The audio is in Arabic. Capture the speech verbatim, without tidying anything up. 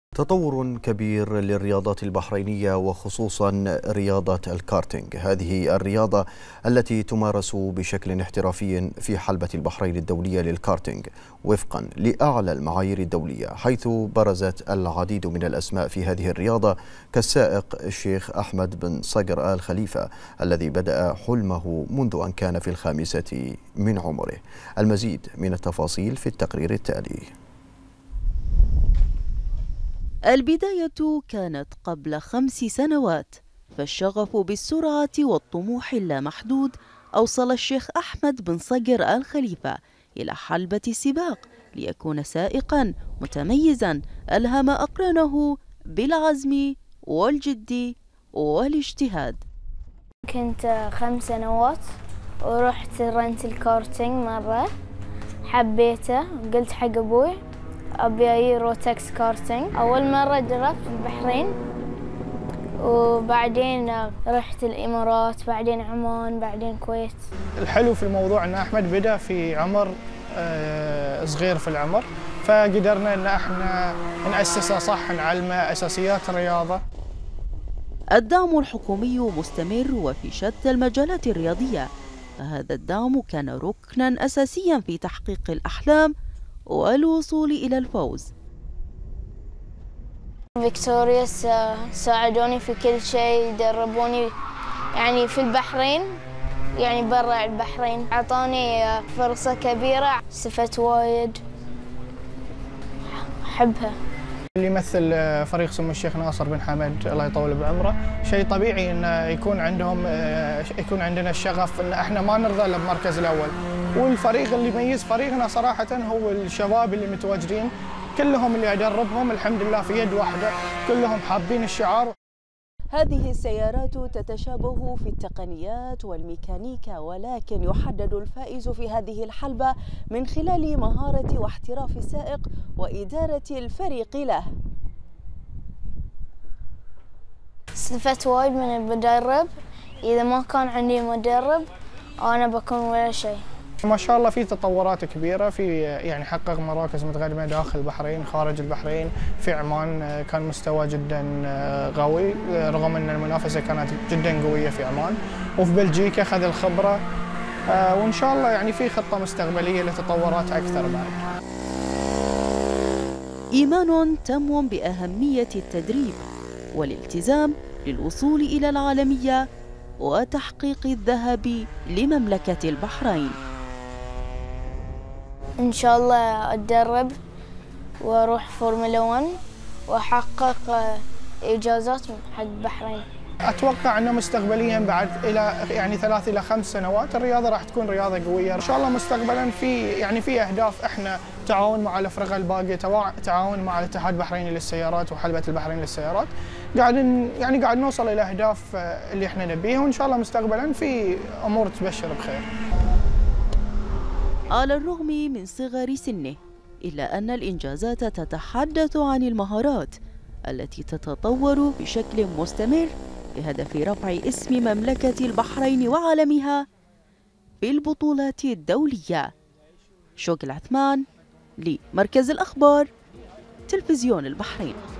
تطور كبير للرياضات البحرينية وخصوصا رياضة الكارتينج. هذه الرياضة التي تمارس بشكل احترافي في حلبة البحرين الدولية للكارتينج وفقا لأعلى المعايير الدولية، حيث برزت العديد من الأسماء في هذه الرياضة كالسائق الشيخ أحمد بن صقر آل خليفة الذي بدأ حلمه منذ أن كان في الخامسة من عمره. المزيد من التفاصيل في التقرير التالي. البداية كانت قبل خمس سنوات، فالشغف بالسرعة والطموح اللامحدود أوصل الشيخ أحمد بن صقر آل خليفة إلى حلبة السباق ليكون سائقا متميزا ألهم أقرانه بالعزم والجد والاجتهاد. كنت خمس سنوات ورحت رنت الكارتينج مرة، حبيته قلت حق أبوي أبي أي روتكس كارتينج. أول مرة دربت في البحرين وبعدين رحت الإمارات، بعدين عمان، بعدين الكويت. الحلو في الموضوع أن أحمد بدأ في عمر صغير في العمر، فقدرنا أن احنا نأسسه صح، نعلمه أساسيات الرياضة. الدعم الحكومي مستمر وفي شتى المجالات الرياضية، فهذا الدعم كان ركنا أساسيا في تحقيق الأحلام والوصول إلى الفوز. فيكتوريا ساعدوني في كل شيء، دربوني يعني في البحرين، يعني برا البحرين، أعطوني فرصة كبيرة، استفدت وايد، أحبها. اللي يمثل فريق سمو الشيخ ناصر بن حمد الله يطول بعمره، شيء طبيعي انه يكون عندهم يكون عندنا الشغف ان احنا ما نرضى الا بمركز الاول، والفريق اللي يميز فريقنا صراحه هو الشباب اللي متواجدين كلهم اللي ادربهم الحمد لله في يد واحده، كلهم حابين الشعار. هذه السيارات تتشابه في التقنيات والميكانيكا، ولكن يحدد الفائز في هذه الحلبة من خلال مهارة واحتراف السائق وإدارة الفريق له. استفدت وايد من المدرب، إذا ما كان عندي مدرب أنا بكون ولا شيء. ما شاء الله في تطورات كبيرة، في يعني حقق مراكز متقدمة داخل البحرين، خارج البحرين. في عمان كان مستوى جدا قوي رغم أن المنافسة كانت جدا قوية في عمان، وفي بلجيكا خذ الخبرة، وإن شاء الله يعني في خطة مستقبلية لتطورات أكثر بعد. إيمان تام بأهمية التدريب والالتزام للوصول إلى العالمية وتحقيق الذهب لمملكة البحرين. إن شاء الله أتدرب وأروح فورمولا واحد وأحقق إنجازات حق البحرين. أتوقع أنه مستقبليا بعد إلى يعني ثلاث إلى خمس سنوات الرياضة راح تكون رياضة قوية إن شاء الله. مستقبلا في يعني في أهداف، إحنا تعاون مع الأفرقة الباقية، تعاون مع الاتحاد البحريني للسيارات وحلبة البحرين للسيارات، قاعد يعني قاعد نوصل إلى أهداف اللي إحنا نبيها، وإن شاء الله مستقبلا في أمور تبشر بخير. على الرغم من صغر سنه، إلا أن الإنجازات تتحدث عن المهارات التي تتطور بشكل مستمر بهدف رفع اسم مملكة البحرين وعالمها في البطولات الدولية. شوق العثمان لمركز الأخبار، تلفزيون البحرين.